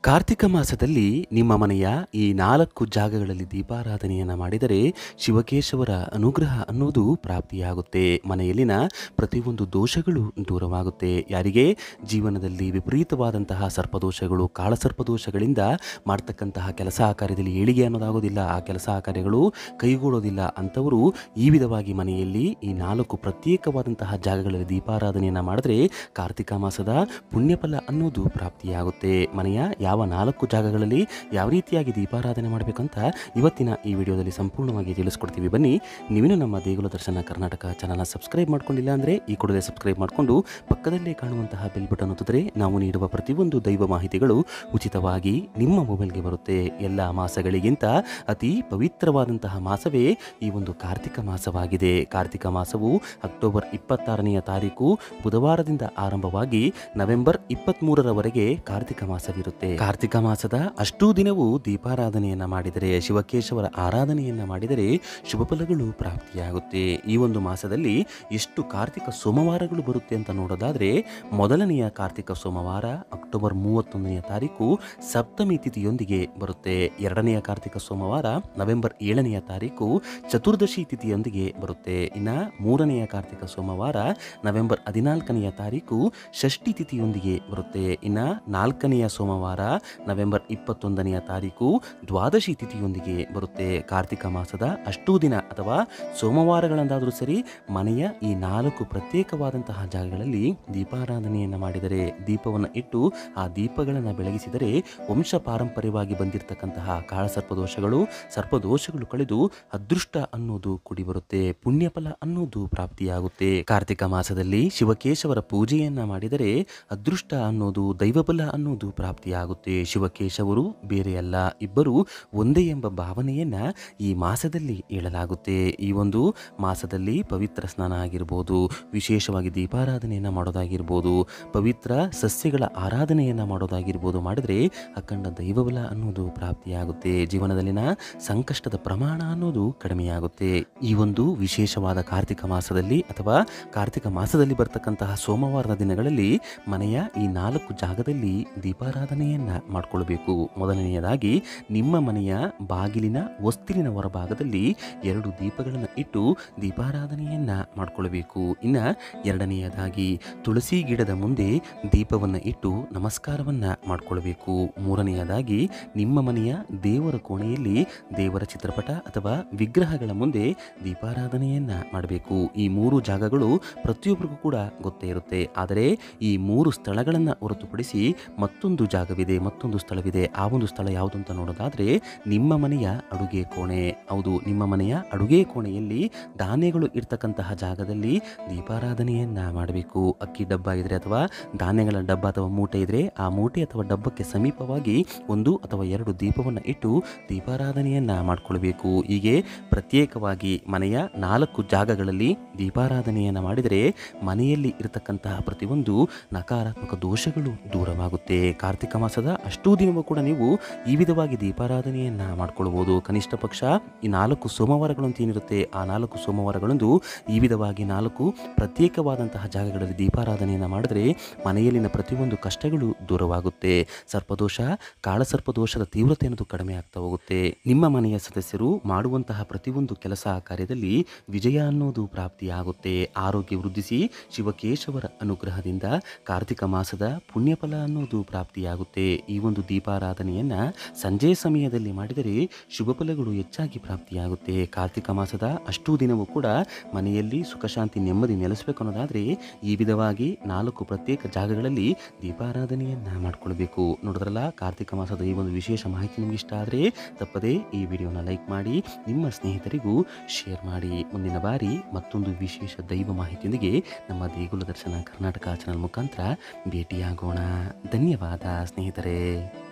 ಕಾರ್ತಿಕ ಮಾಸದಲ್ಲಿ ನಿಮ್ಮ ಮನೆಯ ಈ 4 ಜಾಗಗಳಲ್ಲಿ ದೀಪಾರಾಧನೆಯನ್ನು ಮಾಡಿದರೆ ಶಿವಕೇಶವರ ಅನುಗ್ರಹ ಅನ್ನೋದು ಪ್ರಾಪ್ತಿಯಾಗುತ್ತೆ. ಮನೆಯಲ್ಲಿನ ಪ್ರತಿಯೊಂದು ದೋಷಗಳು ದೂರವಾಗುತ್ತೆ. ಯಾರಿಗೆ ಜೀವನದಲ್ಲಿ ವಿಪರೀತವಾದಂತಹ ಸರ್ಪದೋಷಗಳು, ಕಾಳಸರ್ಪದೋಷಗಳಿಂದ ಮಾಡ್ತಕ್ಕಂತಹ ಕೆಲಸ ಕಾರ್ಯದಲ್ಲಿ ಏಳಿಗೆ ಅನ್ನೋದಾಗೋದಿಲ್ಲ, ಆ ಕೆಲಸ ಕಾರ್ಯಗಳು ಕೈಗೂಡೋದಿಲ್ಲ ಅಂಥವರು ಈ ವಿಧವಾಗಿ ಮನೆಯಲ್ಲಿ ಈ 4 ಪ್ರತ್ಯೇಕವಾದಂತಹ ಜಾಗಗಳಲ್ಲಿ ದೀಪಾರಾಧನೆಯನ್ನು ಮಾಡಿದ್ರೆ ಕಾರ್ತಿಕ ಮಾಸದ ಪುಣ್ಯಫಲ ಅನ್ನೋದು ಪ್ರಾಪ್ತಿಯಾಗುತ್ತೆ. ಮನೆಯ ಯಾವ 4 ಜಾಗಗಳಲ್ಲಿ ಯಾವ ರೀತಿಯಾಗಿ ದೀಪಾರಾಧನೆ ಮಾಡಬೇಕಂತ ಇವತ್ತಿನ ಈ ವಿಡಿಯೋದಲ್ಲಿ ಸಂಪೂರ್ಣವಾಗಿ ತಿಳಿಸ್ಕೊಡ್ತೀವಿ. ಬನ್ನಿ, ನೀವೇನು ನಮ್ಮ ದೇಗುಲ ದರ್ಶನ ಕರ್ನಾಟಕ ಚಾನಲ್ನ ಸಬ್ಸ್ಕ್ರೈಬ್ ಮಾಡ್ಕೊಂಡಿಲ್ಲ ಅಂದರೆ ಈ ಕೂಡಲೇ ಸಬ್ಸ್ಕ್ರೈಬ್ ಮಾಡಿಕೊಂಡು ಪಕ್ಕದಲ್ಲೇ ಕಾಣುವಂತಹ ಬೆಲ್ ಬಟನ್ ಒತ್ತಿದ್ರೆ ನಾವು ನೀಡುವ ಪ್ರತಿಯೊಂದು ದೈವ ಮಾಹಿತಿಗಳು ಉಚಿತವಾಗಿ ನಿಮ್ಮ ಮೊಬೈಲ್ಗೆ ಬರುತ್ತೆ. ಎಲ್ಲ ಮಾಸಗಳಿಗಿಂತ ಅತಿ ಪವಿತ್ರವಾದಂತಹ ಮಾಸವೇ ಈ ಒಂದು ಕಾರ್ತಿಕ ಮಾಸವಾಗಿದೆ. ಕಾರ್ತಿಕ ಮಾಸವು ಅಕ್ಟೋಬರ್ 26ನೇ ತಾರೀಕು ಬುಧವಾರದಿಂದ ಆರಂಭವಾಗಿ ನವೆಂಬರ್ 23ರವರೆಗೆ ಕಾರ್ತಿಕ ಮಾಸವಿರುತ್ತೆ. ಕಾರ್ತಿಕ ಮಾಸದ ಅಷ್ಟೂ ದಿನವೂ ದೀಪಾರಾಧನೆಯನ್ನ ಮಾಡಿದರೆ, ಶಿವಕೇಶವರ ಆರಾಧನೆಯನ್ನ ಮಾಡಿದರೆ ಶುಭ ಫಲಗಳು ಪ್ರಾಪ್ತಿಯಾಗುತ್ತೆ. ಈ ಒಂದು ಮಾಸದಲ್ಲಿ ಎಷ್ಟು ಕಾರ್ತಿಕ ಸೋಮವಾರಗಳು ಬರುತ್ತೆ ಅಂತ ನೋಡೋದಾದ್ರೆ, ಮೊದಲನೆಯ ಕಾರ್ತಿಕ ಸೋಮವಾರ ಅಕ್ಟೋಬರ್ 31ನೇ ತಾರೀಕು ಸಪ್ತಮಿ ತಿಥಿಯೊಂದಿಗೆ ಬರುತ್ತೆ. ಎರಡನೆಯ ಕಾರ್ತಿಕ ಸೋಮವಾರ ನವೆಂಬರ್ 7ನೇ ತಾರೀಕು ಚತುರ್ದಶಿ ತಿಥಿಯೊಂದಿಗೆ ಬರುತ್ತೆ. ಇನ್ನು ಮೂರನೆಯ ಕಾರ್ತಿಕ ಸೋಮವಾರ ನವೆಂಬರ್ 14ನೇ ತಾರೀಕು ಷಷ್ಠಿ ತಿಥಿಯೊಂದಿಗೆ ಬರುತ್ತೆ. ಇನ್ನು ನಾಲ್ಕನೆಯ ಸೋಮವಾರ ನವೆಂಬರ್ 21ನೇ ತಾರೀಕು ದ್ವಾದಶಿ ತಿಥಿಯೊಂದಿಗೆ ಬರುತ್ತೆ. ಕಾರ್ತಿಕ ಮಾಸದ ಅಷ್ಟೂ ದಿನ ಅಥವಾ ಸೋಮವಾರಗಳಂದಾದರೂ ಸರಿ ಮನೆಯ ಈ 4 ಪ್ರತ್ಯೇಕವಾದಂತಹ ಜಾಗಗಳಲ್ಲಿ ದೀಪಾರಾಧನೆಯನ್ನು ಮಾಡಿದರೆ, ದೀಪವನ್ನು ಇಟ್ಟು ಆ ದೀಪಗಳನ್ನು ಬೆಳಗಿಸಿದರೆ ವಂಶ ಪಾರಂಪರ್ಯವಾಗಿ ಬಂದಿರತಕ್ಕಂತಹ ಕಾಳಸರ್ಪದೋಷಗಳು, ಸರ್ಪದೋಷಗಳು ಕಳೆದು ಅದೃಷ್ಟ ಅನ್ನೋದು ಕೂಡಿ ಬರುತ್ತೆ, ಪುಣ್ಯಫಲ ಅನ್ನೋದು ಪ್ರಾಪ್ತಿಯಾಗುತ್ತೆ. ಕಾರ್ತಿಕ ಮಾಸದಲ್ಲಿ ಶಿವಕೇಶವರ ಪೂಜೆಯನ್ನ ಮಾಡಿದರೆ ಅದೃಷ್ಟ ಅನ್ನೋದು, ದೈವಬಲ ಅನ್ನೋದು ಪ್ರಾಪ್ತಿಯಾಗುತ್ತೆ. ಶಿವಕೇಶವರು ಬೇರೆಯಲ್ಲ, ಇಬ್ಬರು ಒಂದೇ ಎಂಬ ಭಾವನೆಯನ್ನ ಈ ಮಾಸದಲ್ಲಿ ಹೇಳಲಾಗುತ್ತೆ. ಈ ಒಂದು ಮಾಸದಲ್ಲಿ ಪವಿತ್ರ ಸ್ನಾನ ಆಗಿರ್ಬೋದು, ವಿಶೇಷವಾಗಿ ದೀಪಾರಾಧನೆಯನ್ನ ಮಾಡೋದಾಗಿರ್ಬೋದು, ಪವಿತ್ರ ಸಸ್ಯಗಳ ಆರಾಧನೆಯನ್ನ ಮಾಡೋದಾಗಿರ್ಬೋದು ಮಾಡಿದ್ರೆ ಅಖಂಡ ದೈವಬಲ ಅನ್ನೋದು ಪ್ರಾಪ್ತಿಯಾಗುತ್ತೆ. ಜೀವನದಲ್ಲಿನ ಸಂಕಷ್ಟದ ಪ್ರಮಾಣ ಅನ್ನೋದು ಕಡಿಮೆಯಾಗುತ್ತೆ. ಈ ಒಂದು ವಿಶೇಷವಾದ ಕಾರ್ತಿಕ ಮಾಸದಲ್ಲಿ ಅಥವಾ ಕಾರ್ತಿಕ ಮಾಸದಲ್ಲಿ ಬರ್ತಕ್ಕಂತಹ ಸೋಮವಾರದ ದಿನಗಳಲ್ಲಿ ಮನೆಯ ಈ 4 ಜಾಗದಲ್ಲಿ ದೀಪಾರಾಧನೆಯನ್ನ ಮಾಡಿಕೊಳ್ಬೇಕು. ಮೊದಲನೆಯದಾಗಿ ನಿಮ್ಮ ಮನೆಯ ಬಾಗಿಲಿನ ಹೊಸ್ತಿಲಿನ ಹೊರಭಾಗದಲ್ಲಿ 2 ದೀಪಗಳನ್ನು ಇಟ್ಟು ದೀಪಾರಾಧನೆಯನ್ನ ಮಾಡಿಕೊಳ್ಬೇಕು. ಇನ್ನು ಎರಡನೆಯದಾಗಿ ತುಳಸಿ ಗಿಡದ ಮುಂದೆ ದೀಪವನ್ನು ಇಟ್ಟು ನಮಸ್ಕಾರವನ್ನ ಮಾಡಿಕೊಳ್ಬೇಕು. ಮೂರನೆಯದಾಗಿ ನಿಮ್ಮ ಮನೆಯ ದೇವರ ಕೋಣೆಯಲ್ಲಿ ದೇವರ ಚಿತ್ರಪಟ ಅಥವಾ ವಿಗ್ರಹಗಳ ಮುಂದೆ ದೀಪಾರಾಧನೆಯನ್ನ ಮಾಡಬೇಕು. ಈ 3 ಜಾಗಗಳು ಪ್ರತಿಯೊಬ್ಬರಿಗೂ ಕೂಡ ಗೊತ್ತೇ ಇರುತ್ತೆ. ಆದರೆ ಈ 3 ಸ್ಥಳಗಳನ್ನು ಹೊರತುಪಡಿಸಿ ಮತ್ತೊಂದು ಜಾಗವಿದೆ, ಮತ್ತೊಂದು ಸ್ಥಳವಿದೆ. ಆ ಒಂದು ಸ್ಥಳ ಯಾವುದು ಅಂತ ನೋಡೋದಾದ್ರೆ ನಿಮ್ಮ ಮನೆಯ ಅಡುಗೆ ಕೋಣೆ. ಹೌದು, ನಿಮ್ಮ ಮನೆಯ ಅಡುಗೆ ಕೋಣೆಯಲ್ಲಿ ಧಾನ್ಯಗಳು ಇರ್ತಕ್ಕಂತಹ ಜಾಗದಲ್ಲಿ ದೀಪಾರಾಧನೆಯನ್ನ ಮಾಡಬೇಕು. ಅಕ್ಕಿ ಡಬ್ಬ ಇದ್ರೆ ಅಥವಾ ಧಾನ್ಯಗಳ ಡಬ್ಬ ಅಥವಾ ಮೂಟೆ ಇದ್ರೆ ಆ ಮೂಟೆ ಅಥವಾ ಡಬ್ಬಕ್ಕೆ ಸಮೀಪವಾಗಿ 1 ಅಥವಾ 2 ದೀಪವನ್ನು ಇಟ್ಟು ದೀಪಾರಾಧನೆಯನ್ನ ಮಾಡಿಕೊಳ್ಬೇಕು. ಹೀಗೆ ಪ್ರತ್ಯೇಕವಾಗಿ ಮನೆಯ 4 ಜಾಗಗಳಲ್ಲಿ ದೀಪಾರಾಧನೆಯನ್ನ ಮಾಡಿದರೆ ಮನೆಯಲ್ಲಿ ಇರತಕ್ಕಂತಹ ಪ್ರತಿಯೊಂದು ನಕಾರಾತ್ಮಕ ದೋಷಗಳು ದೂರವಾಗುತ್ತೆ. ಕಾರ್ತಿಕ ಮಾಸದ ಅಷ್ಟೂ ದಿನವೂ ಕೂಡ ನೀವು ಈ ವಿಧವಾಗಿ ದೀಪಾರಾಧನೆಯನ್ನ ಮಾಡಿಕೊಳ್ಬಹುದು. ಕನಿಷ್ಠ ಪಕ್ಷ ಈ 4 ಸೋಮವಾರಗಳಂತ ಏನಿರುತ್ತೆ ಆ 4 ಸೋಮವಾರಗಳಂದು ಈ ವಿಧವಾಗಿ 4 ಪ್ರತ್ಯೇಕವಾದಂತಹ ಜಾಗಗಳಲ್ಲಿ ದೀಪಾರಾಧನೆಯನ್ನ ಮಾಡಿದ್ರೆ ಮನೆಯಲ್ಲಿನ ಪ್ರತಿಯೊಂದು ಕಷ್ಟಗಳು ದೂರವಾಗುತ್ತೆ. ಸರ್ಪದೋಷ, ಕಾಳಸರ್ಪದೋಷದ ತೀವ್ರತೆ ಅನ್ನೋದು ಕಡಿಮೆ ಆಗ್ತಾ ಹೋಗುತ್ತೆ. ನಿಮ್ಮ ಮನೆಯ ಸದಸ್ಯರು ಮಾಡುವಂತಹ ಪ್ರತಿಯೊಂದು ಕೆಲಸ ಕಾರ್ಯದಲ್ಲಿ ವಿಜಯ ಅನ್ನೋದು ಪ್ರಾಪ್ತಿಯಾಗುತ್ತೆ. ಆರೋಗ್ಯ ವೃದ್ಧಿಸಿ ಶಿವಕೇಶವರ ಅನುಗ್ರಹದಿಂದ ಕಾರ್ತಿಕ ಮಾಸದ ಪುಣ್ಯಫಲ ಅನ್ನೋದು ಪ್ರಾಪ್ತಿಯಾಗುತ್ತೆ. ಈ ಒಂದು ದೀಪಾರಾಧನೆಯನ್ನ ಸಂಜೆ ಸಮಯದಲ್ಲಿ ಮಾಡಿದರೆ ಶುಭ ಫಲಗಳು ಹೆಚ್ಚಾಗಿ ಪ್ರಾಪ್ತಿಯಾಗುತ್ತೆ. ಕಾರ್ತಿಕ ಮಾಸದ ಅಷ್ಟೂ ದಿನವೂ ಕೂಡ ಮನೆಯಲ್ಲಿ ಸುಖ ಶಾಂತಿ ನೆಮ್ಮದಿ ನೆಲೆಸಬೇಕು ಅನ್ನೋದಾದ್ರೆ ಈ ವಿಧವಾಗಿ 4 ಪ್ರತ್ಯೇಕ ಜಾಗಗಳಲ್ಲಿ ದೀಪಾರಾಧನೆಯನ್ನ ಮಾಡಿಕೊಳ್ಬೇಕು. ನೋಡಿದ್ರಲ್ಲ, ಕಾರ್ತಿಕ ಮಾಸದ ಈ ಒಂದು ವಿಶೇಷ ಮಾಹಿತಿ ನಿಮ್ಗೆ ಇಷ್ಟ ಆದರೆ ತಪ್ಪದೇ ಈ ವಿಡಿಯೋನ ಲೈಕ್ ಮಾಡಿ, ನಿಮ್ಮ ಸ್ನೇಹಿತರಿಗೂ ಶೇರ್ ಮಾಡಿ. ಮುಂದಿನ ಬಾರಿ ಮತ್ತೊಂದು ವಿಶೇಷ ದೈವ ಮಾಹಿತಿಯೊಂದಿಗೆ ನಮ್ಮ ದೇಗುಲ ದರ್ಶನ ಕರ್ನಾಟಕ ಚಾನಲ್ ಮುಖಾಂತರ ಭೇಟಿಯಾಗೋಣ. ಧನ್ಯವಾದ ಸ್ನೇಹಿತರೆ.